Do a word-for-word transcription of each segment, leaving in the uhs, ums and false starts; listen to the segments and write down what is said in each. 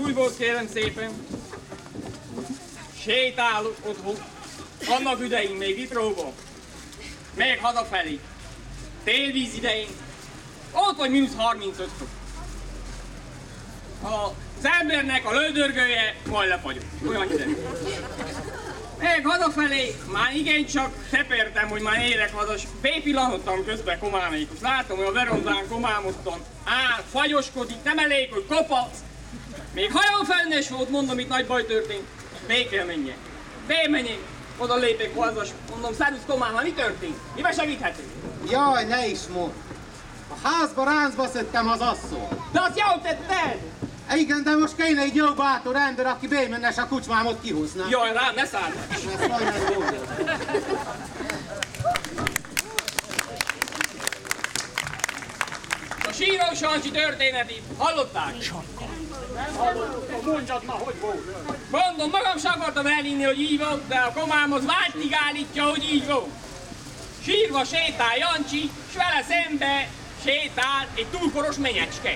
új volt, kérem szépen. Sétál otthon. Vannak üdeim még Vitróban. Még hazafelé. Télvíz idején. Ott vagy mínusz harmincöt fok. Az embernek a löldörgője majd lefagyott. Olyan ideg. Még hazafelé, már igencsak tepertem, hogy már érek haza, s bépillantottam közben komámékos. Látom, hogy a verondán komámottan áll, fagyoskodik, nem elég, hogy kopac. Még hajófennes volt, mondom, itt nagy baj történt. Bé kell menjen. Bé menjék. Oda lépek haza, s mondom, szervusz komám, mi történt? Miben segíthetünk? Jaj, ne is mondd. A házba ráncba szedtem az asszony. De azt jól tetted! Igen, de most kéne egy jó bátor ember, aki bémenne, s a kucsmámot kihozná. Jaj, rám, ne szállj! Ez majdnem jó. A síró Sancsi történetét hallották? Nem hallottam, mondjad már, hogy volt. Mondom, magam sem akartam elinni, hogy így volt, de a komám az vágytig állítja, hogy így volt. Sírva sétál Jancsi, s vele szembe sétál egy túlkoros menyecske.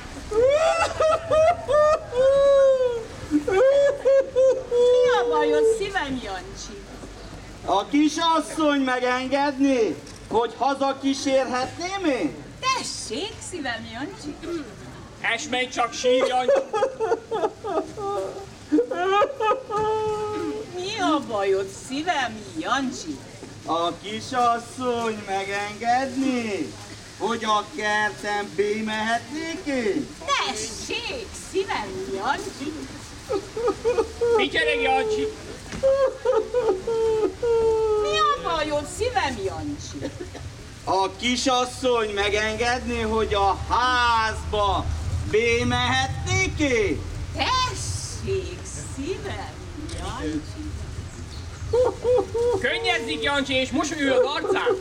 Mi a bajod, szívem, Jancsi? A kisasszony megengedni, hogy hazakísérhetném én? Tessék, szívem, Jancsi. Es menj csak sír, Jancsi. Mi a bajod, szívem, Jancsi? A kisasszony megengedni, hogy a kerten bémehetnék én? Tessék, szívem, Jancsi. Figyelj, Jancsi. Mi a bajod, szívem, Jancsi? A kisasszony megengedni, hogy a házba bémehetnék én? Tessék, szívem, Jancsi. Könnyezzik, Jancsi, és mosolyul az arcán.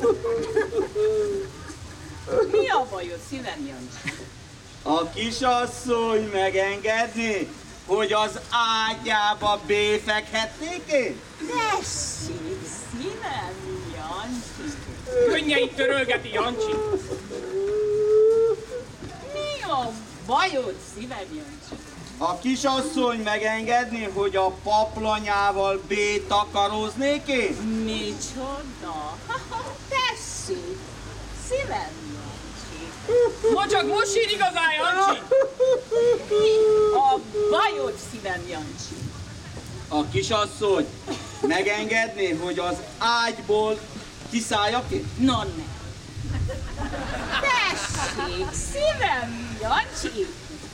Mi a bajod, szívem, Jancsi? A kisasszony megengedni, hogy az ágyába béfekhetnék én? Tessék, szívem, Jancsi. Könnyeit törölgeti, Jancsi. Mi a bajod, szívem, Jancsi? A kisasszony megengedni, hogy a paplanyával bétakaroznék én? Micsoda? Tessék, szívem, Jancsi. Ma csak most sír igazán, Jancsi. Mi a bajod, szívem, Jancsi? A kisasszony megengedni, hogy az ágyból kiszálljak én? No, ne. Tessék, szívem, Jancsi.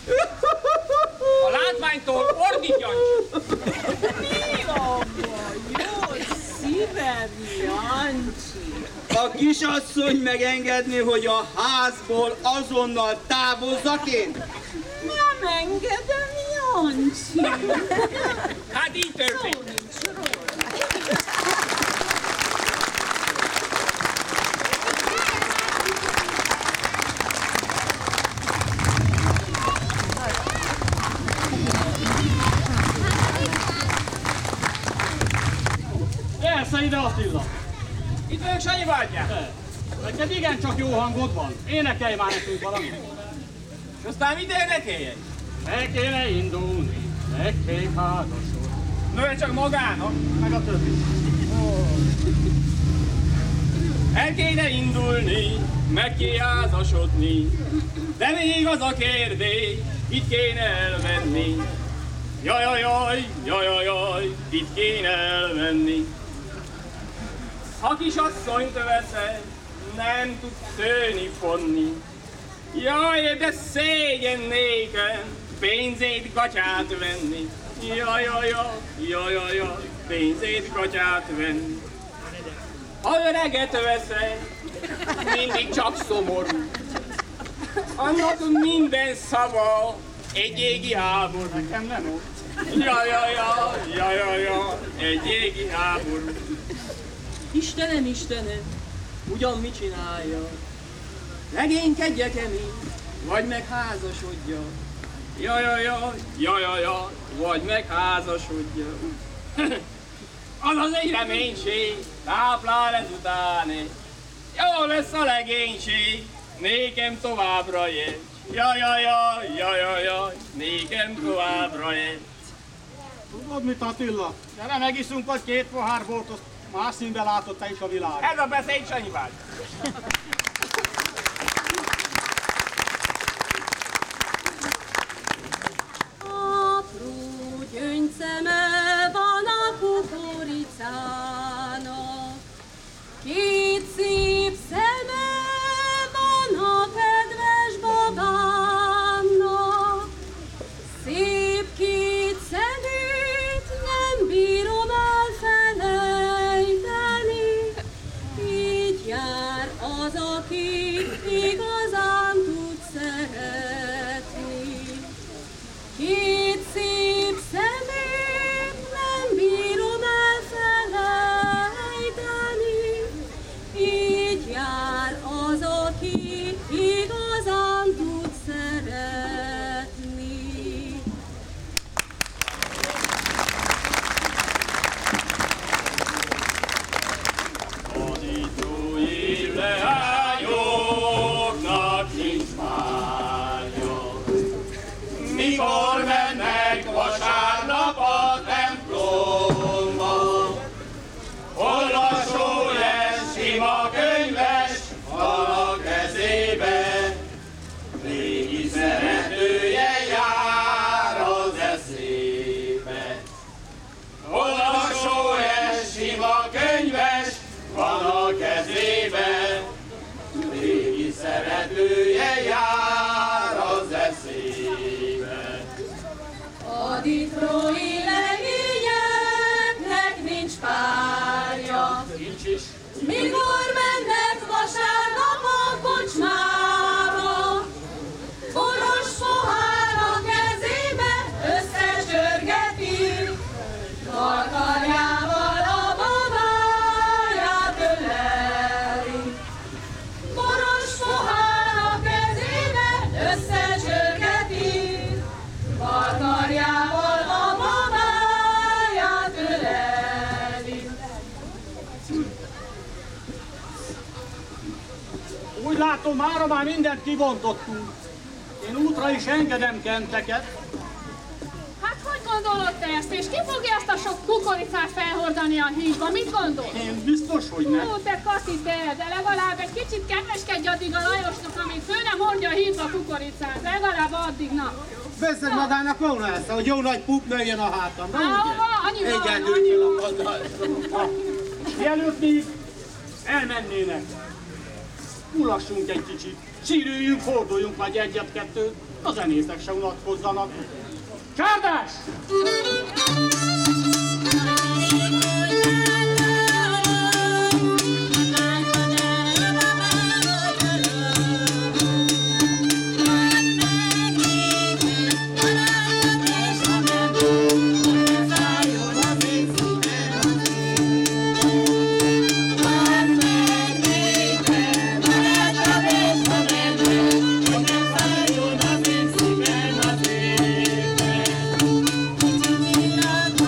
A látványtól ordít, Jancsi. Mi a bajod, szívem, Jancsi? A kisasszony megengedni, hogy a házból azonnal távozzak én? Nem engedem, Jancsi. Hát így Szó történt. nincs róla. Persze, ide Attila. Itt vagyok, Sanyi bátyám. Neked igencsak jó hangod van. Énekelj már nekünk valamit. És aztán mit énekeljen? Meg kéne indulni, meg kék házasod. Nője csak magának. Meg a többi. El kéne indulni, meg kéne házasodni, de még az a kérdés, itt kéne elmenni. Jaj, jaj, jaj, jaj, jaj, jaj, itt kéne elmenni. Ha kisasszonyt veszed, nem tudsz szőni, fonni. Jaj, de szégyen nékem, pénzét, gatyát venni. Jaj, jaj, jaj, jaj, jaj, jaj, pénzét, gatyát venni. Ha öreget veszed, mindig csak szomorú. Annak minden szava egy égi háború. Nekem nem ott. Jaj, jaj, jaj, jaj, jaj, jaj, egy égi háború. Istenem, Istenem, ugyan mit csinálja? Legénykedjek-e még, vagy meg házasodja? Jaj, jaj, jaj, jaj, jaj, jaj, vagy meg házasodja. Azaz egy reménység, táplál ezután. Jó lesz a legénység, nékem továbbra jegy. Jaj, jaj, jaj, jaj, jaj, jaj, nékem továbbra jegy. Tudod mit, Attila? Gyere, megiszunk vagy két pohár bort, azt más színben látod te is a világ. Ez a beszéd, Sanyi bácsi. Apró gyöngyszeme van a kukoricának, két szép szeme van a kedves babámnak. Szép két szemét nem bírom elfelejteni, így jár az, aki igazán tud szeretni. Két szép szemét nem bírom elfelejteni, így jár az, aki igazán tud szeretni. Tanítói leányoknak nincs párja, mikor mennek vasárnap a templomba. Olvasó lesz, sima könyves van a kezébe, régi szeretője jár az eszébe. Olvasó lesz, sima könyves van a kezébe, régi szeretője jár az eszébe. A ditrói legényeknek nincs párja, Nincs is. mikor mennek vasárnap a kocsmába. Boros pohár a kezébe összecsörgeti, karkarjával a babáját öleli. Boros pohár a kezébe összecsörgeti, karkarjával a babáját öleli. Úgy látom, mára már mindent kibontottunk. Én útra is engedem kenteket. Hát hogy gondolod te ezt, és ki fogja ezt a sok kukoricát felhordani a hídba? Mit gondolsz? Én biztos, hogy nem. Ó, te Kati, te, de legalább egy kicsit kedveskedj addig a Lajosnak, amíg fő nem hordja a hídba a kukoricát. Legalább addig, na. Bezzeg magának volna ezt, hogy jó nagy pup nőjön a hátamra, Á, ugye? van, annyi van, Egyedül annyi kell van. a padlásra. Mielőtt még elmennének, mulassunk egy kicsit, sírüljünk, forduljunk vagy egyet-kettőt, a zenészek se unatkozzanak. Csárdás! Thank you.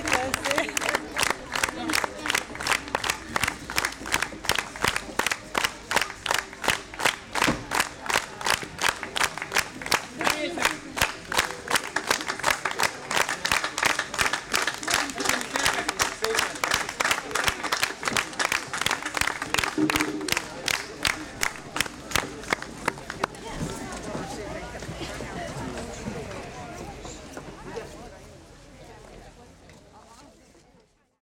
teszi.